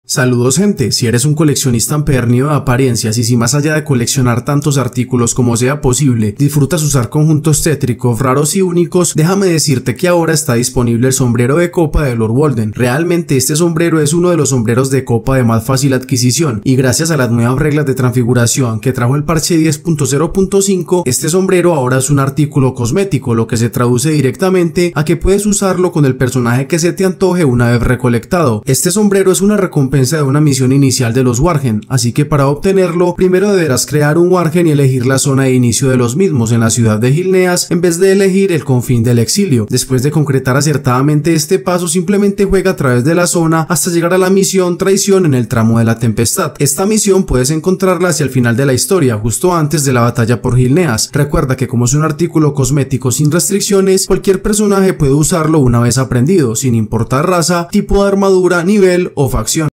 Saludos gente, si eres un coleccionista empedernido de apariencias y si más allá de coleccionar tantos artículos como sea posible, disfrutas usar conjuntos tétricos raros y únicos, déjame decirte que ahora está disponible el sombrero de copa de Lord Walden. Realmente este sombrero es uno de los sombreros de copa de más fácil adquisición y gracias a las nuevas reglas de transfiguración que trajo el parche 10.0.5, este sombrero ahora es un artículo cosmético, lo que se traduce directamente a que puedes usarlo con el personaje que se te antoje una vez recolectado. Este sombrero es una recompensa de una misión inicial de los Wargen, así que para obtenerlo primero deberás crear un Wargen y elegir la zona de inicio de los mismos en la ciudad de Gilneas en vez de elegir el confín del exilio. Después de concretar acertadamente este paso, simplemente juega a través de la zona hasta llegar a la misión Traición en el tramo de la tempestad. Esta misión puedes encontrarla hacia el final de la historia, justo antes de la batalla por Gilneas. Recuerda que como es un artículo cosmético sin restricciones, cualquier personaje puede usarlo una vez aprendido, sin importar raza, tipo de armadura, nivel o facción.